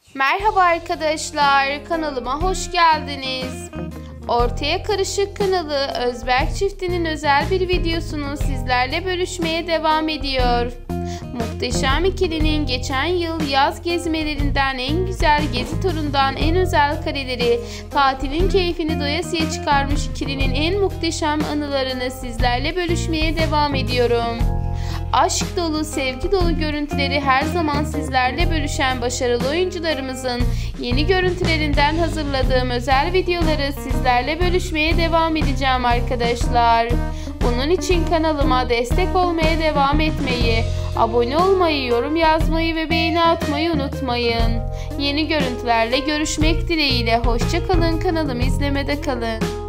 Merhaba arkadaşlar, kanalıma hoş geldiniz. Ortaya Karışık kanalı Özberk çiftinin özel bir videosunu sizlerle bölüşmeye devam ediyor. Muhteşem ikilinin geçen yıl yaz gezmelerinden, en güzel gezi turundan en özel kareleri, tatilin keyfini doyasıya çıkarmış ikilinin en muhteşem anılarını sizlerle bölüşmeye devam ediyorum. Aşk dolu, sevgi dolu görüntüleri her zaman sizlerle bölüşen başarılı oyuncularımızın yeni görüntülerinden hazırladığım özel videoları sizlerle bölüşmeye devam edeceğim arkadaşlar. Bunun için kanalıma destek olmaya devam etmeyi, abone olmayı, yorum yazmayı ve beğeni atmayı unutmayın. Yeni görüntülerle görüşmek dileğiyle. Hoşça kalın, kanalımı izlemede kalın.